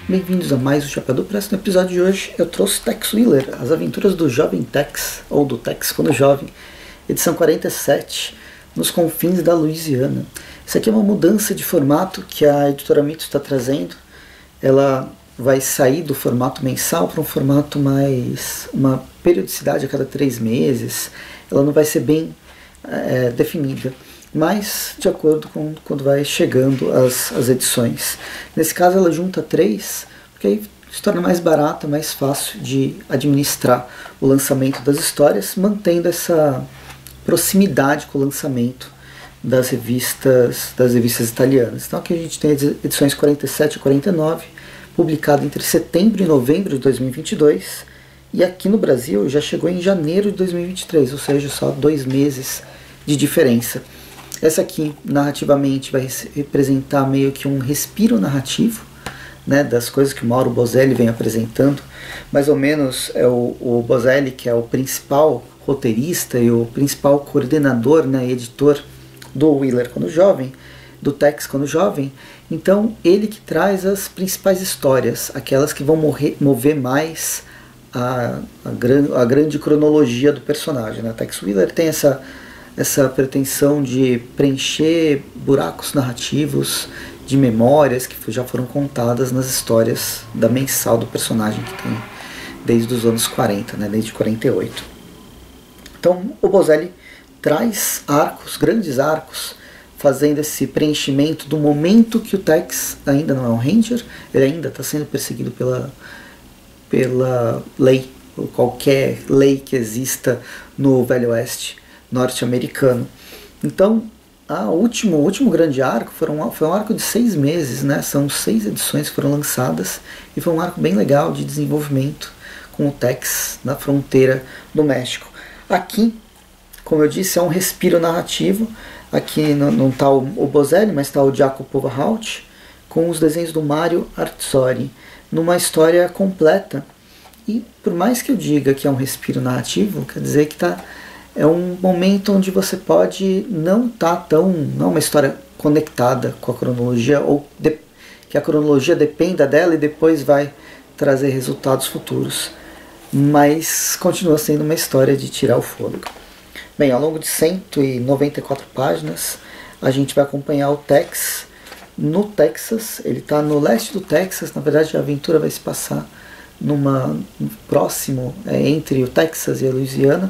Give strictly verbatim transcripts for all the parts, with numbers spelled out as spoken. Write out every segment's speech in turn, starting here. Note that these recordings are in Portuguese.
Bem-vindos a mais um Chapador Press. No episódio de hoje eu trouxe Tex Willer, as aventuras do jovem Tex, ou do Tex quando jovem, edição quarenta e sete, nos confins da Louisiana. Isso aqui é uma mudança de formato que a editora Mito está trazendo. Ela vai sair do formato mensal para um formato mais, uma periodicidade a cada três meses. Ela não vai ser bem é, definida, mas de acordo com quando vai chegando as, as edições. Nesse caso ela junta três, porque aí se torna mais barata, mais fácil de administrar o lançamento das histórias, mantendo essa proximidade com o lançamento das revistas, das revistas italianas. Então aqui a gente tem as edições quarenta e sete e quarenta e nove, publicado entre setembro e novembro de dois mil e vinte e dois, e aqui no Brasil já chegou em janeiro de dois mil e vinte e três, ou seja, só dois meses de diferença. Essa aqui, narrativamente, vai representar meio que um respiro narrativo, né, das coisas que o Mauro Bozelli vem apresentando. Mais ou menos é o, o Bozelli, que é o principal roteirista e o principal coordenador, né, editor do Willer quando jovem, do Tex quando jovem. Então ele que traz as principais histórias, aquelas que vão morrer, mover mais a, a, gran, a grande cronologia do personagem, né? Tex Willer tem essa, essa pretensão de preencher buracos narrativos de memórias que já foram contadas nas histórias da mensal do personagem, que tem desde os anos quarenta, né? Desde quarenta e oito. Então o Bozelli traz arcos, grandes arcos, fazendo esse preenchimento do momento que o Tex ainda não é um Ranger, ele ainda está sendo perseguido pela, pela lei, ou qualquer lei que exista no Velho Oeste norte-americano. Então, a último, o último grande arco foram, foi um arco de seis meses, né? São seis edições que foram lançadas, e foi um arco bem legal de desenvolvimento com o Tex na fronteira do México. Aqui, como eu disse, é um respiro narrativo. Aqui não está o, o Bozelli, mas está o Jacopo Wahalt, com os desenhos do Mario Artsori, numa história completa. E por mais que eu diga que é um respiro narrativo, quer dizer que tá, é um momento onde você pode não estar tá tão, não é uma história conectada com a cronologia, ou de, que a cronologia dependa dela e depois vai trazer resultados futuros. Mas continua sendo uma história de tirar o fôlego. Bem, ao longo de cento e noventa e quatro páginas, a gente vai acompanhar o Tex no Texas. Ele está no leste do Texas. Na verdade, a aventura vai se passar numa próximo é, entre o Texas e a Louisiana.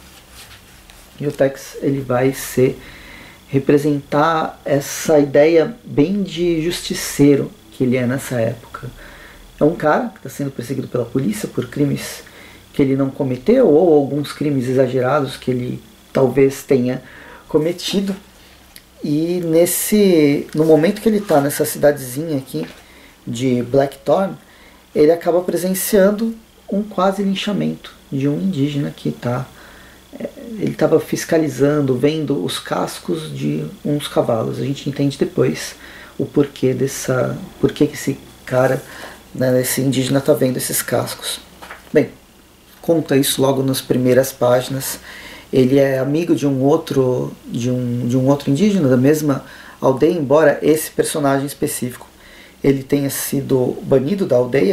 E o Tex ele vai ser representar essa ideia bem de justiceiro que ele é nessa época. É um cara que está sendo perseguido pela polícia por crimes que ele não cometeu, ou alguns crimes exagerados que ele talvez tenha cometido. E nesse, no momento que ele está nessa cidadezinha aqui de Blackthorn, ele acaba presenciando um quase linchamento de um indígena que está, ele estava fiscalizando, vendo os cascos de uns cavalos. A gente entende depois o porquê dessa, porquê que esse cara, né, esse indígena está vendo esses cascos. Bem, conta isso logo nas primeiras páginas. Ele é amigo de um outro de um, de um outro indígena da mesma aldeia, embora esse personagem específico ele tenha sido banido da aldeia.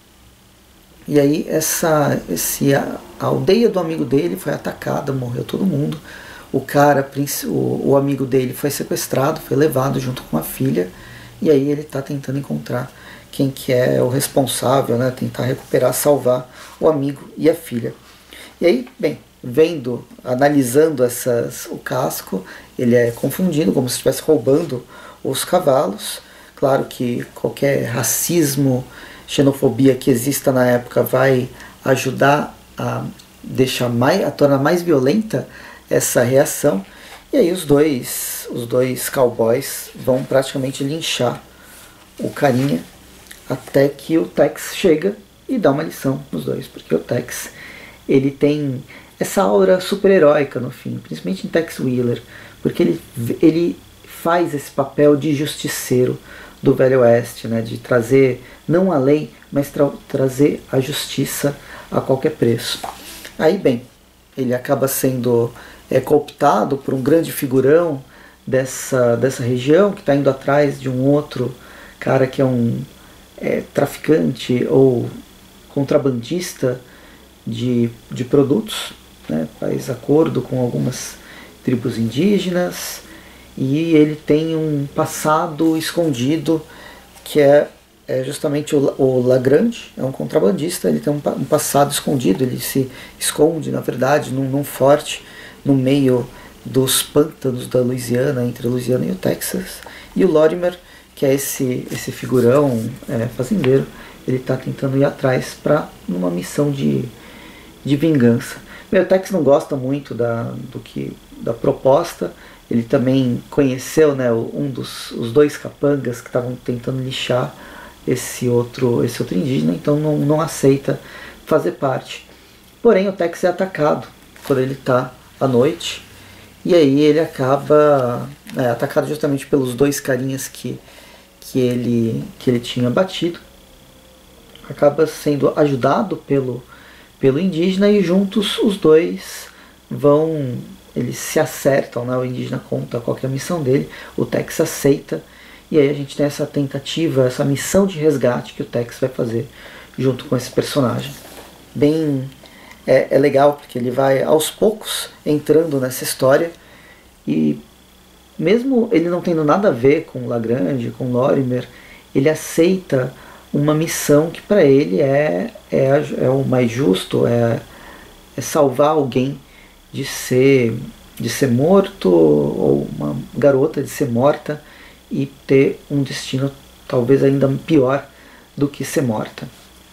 E aí essa esse, a, a aldeia do amigo dele foi atacada, morreu todo mundo. O cara, o, o amigo dele foi sequestrado, foi levado junto com a filha, e aí ele está tentando encontrar quem que é o responsável, né? Tentar recuperar, salvar o amigo e a filha. E aí, bem, vendo, analisando essas, o casco, ele é confundido como se estivesse roubando os cavalos. Claro que qualquer racismo, xenofobia que exista na época vai ajudar a deixar mais, a tornar mais violenta essa reação. E aí os dois, os dois cowboys vão praticamente linchar o carinha, até que o Tex chega e dá uma lição nos dois, porque o Tex ele tem essa aura super-heróica no fim, principalmente em Tex Willer, porque ele, ele faz esse papel de justiceiro do Velho Oeste, né, de trazer não a lei, mas tra trazer a justiça a qualquer preço. Aí, bem, ele acaba sendo é, cooptado por um grande figurão dessa, dessa região, que está indo atrás de um outro cara que é um é, traficante ou contrabandista de, de produtos, né? Faz acordo com algumas tribos indígenas, e ele tem um passado escondido que é, é justamente o, o Lagrange, é um contrabandista, ele tem um, um passado escondido, ele se esconde, na verdade, num, num forte no meio dos pântanos da Louisiana, entre a Louisiana e o Texas. E o Lorimer, que é esse, esse figurão é, fazendeiro, ele está tentando ir atrás para numa missão de, de vingança. Bem, o Tex não gosta muito da, do que, da proposta. Ele também conheceu, né, um dos os dois capangas que estavam tentando lixar esse outro, esse outro indígena, então não, não aceita fazer parte. Porém, o Tex é atacado quando ele está à noite, e aí ele acaba é, atacado justamente pelos dois carinhas que, que, ele, que ele tinha batido. Acaba sendo ajudado pelo, pelo indígena, e juntos os dois vão, eles se acertam, né? O indígena conta qual que é a missão dele, o Tex aceita, e aí a gente tem essa tentativa, essa missão de resgate que o Tex vai fazer junto com esse personagem. Bem, é, é legal porque ele vai aos poucos entrando nessa história, e mesmo ele não tendo nada a ver com Lagrange, com Lorimer, ele aceita uma missão que para ele é, é, é o mais justo, é, é salvar alguém de ser, de ser morto, ou uma garota de ser morta e ter um destino talvez ainda pior do que ser morta.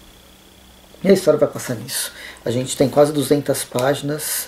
E a história vai passar nisso. A gente tem quase duzentas páginas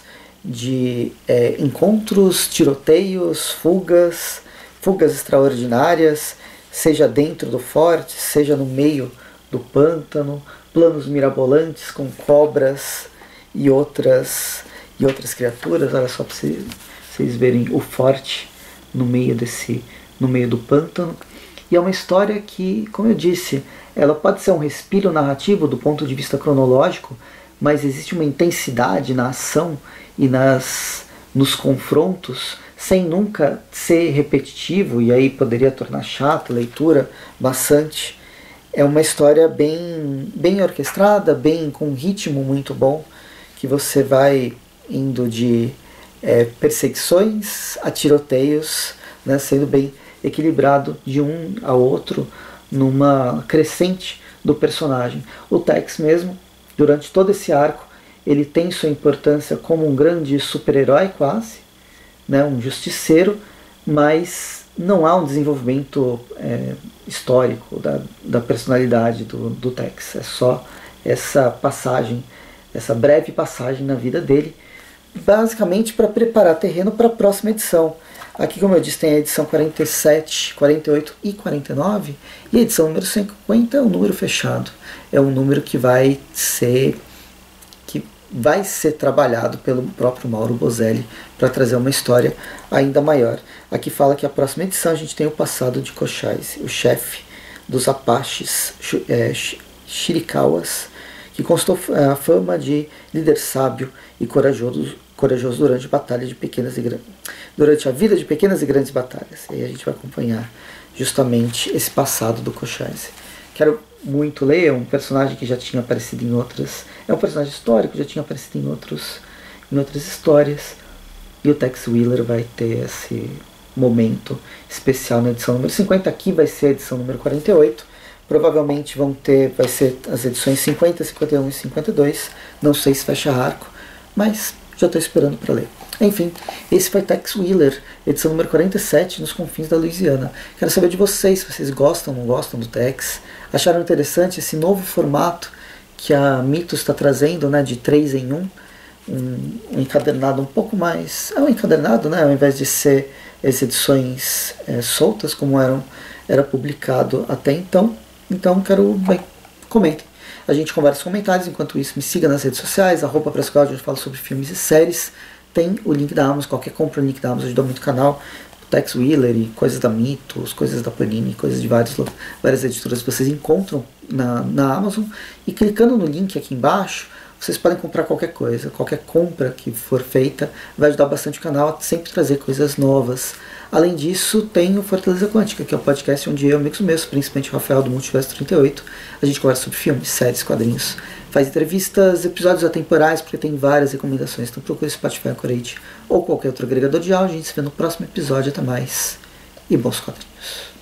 de é, encontros, tiroteios, fugas, fugas extraordinárias, seja dentro do forte, seja no meio do pântano, planos mirabolantes com cobras e outras, e outras criaturas. Olha só para vocês, vocês verem o forte no meio, desse, no meio do pântano. E é uma história que, como eu disse, ela pode ser um respiro narrativo do ponto de vista cronológico, mas existe uma intensidade na ação e nas, nos confrontos, sem nunca ser repetitivo, e aí poderia tornar chata a leitura bastante. É uma história bem, bem orquestrada, bem com um ritmo muito bom, que você vai indo de é, perseguições a tiroteios, né, sendo bem equilibrado de um a outro, numa crescente do personagem. O Tex mesmo, durante todo esse arco, ele tem sua importância como um grande super-herói quase, né, um justiceiro, mas não há um desenvolvimento é, histórico da, da personalidade do, do Tex. É só essa passagem, essa breve passagem na vida dele, basicamente para preparar terreno para a próxima edição. Aqui, como eu disse, tem a edição quarenta e sete, quarenta e oito e quarenta e nove, e a edição número cinquenta é um número fechado. É um número que vai ser que vai ser trabalhado pelo próprio Mauro Bozelli para trazer uma história ainda maior. Aqui fala que a próxima edição a gente tem o passado de Cochise, o chefe dos Apaches é, Chiricahuas, que constou a fama de líder sábio e corajoso, corajoso durante batalhas de pequenas e grandes, durante a vida de pequenas e grandes batalhas. E aí a gente vai acompanhar justamente esse passado do Cochise. Quero muito ler, é um personagem que já tinha aparecido em outras, é um personagem histórico, já tinha aparecido em outros, em outras histórias. E o Tex Willer vai ter esse momento especial na edição número cinquenta. Aqui vai ser a edição número quarenta e oito. Provavelmente vão ter, vai ser as edições cinquenta, cinquenta e um e cinquenta e dois. Não sei se fecha arco, mas já estou esperando para ler. Enfim, esse foi Tex Willer, edição número quarenta e sete, nos confins da Louisiana. Quero saber de vocês, se vocês gostam ou não gostam do Tex. Acharam interessante esse novo formato que a Mitos está trazendo, né, de três em um, um, um encadernado um pouco mais... É um encadernado, né, ao invés de ser as edições é, soltas, como eram, era publicado até então. Então, quero, bem, comentem. A gente conversa nos comentários. Enquanto isso, me siga nas redes sociais, arroba Presscloud, onde eu falo sobre filmes e séries. Tem o link da Amazon, qualquer compra no link da Amazon ajuda muito o canal. Tex Willer e coisas da Mitos, coisas da Panini, coisas de várias, várias editoras que vocês encontram na, na Amazon. E clicando no link aqui embaixo, vocês podem comprar qualquer coisa. Qualquer compra que for feita vai ajudar bastante o canal a sempre trazer coisas novas Além disso, tem o Fortaleza Quântica, que é um podcast onde eu, amigos meus, principalmente o Rafael do Multiverso trinta e oito, a gente conversa sobre filmes, séries, quadrinhos, faz entrevistas, episódios atemporais, porque tem várias recomendações. Então procure Spotify, Anchorage ou qualquer outro agregador de áudio. A gente se vê no próximo episódio. Até mais e bons quadrinhos.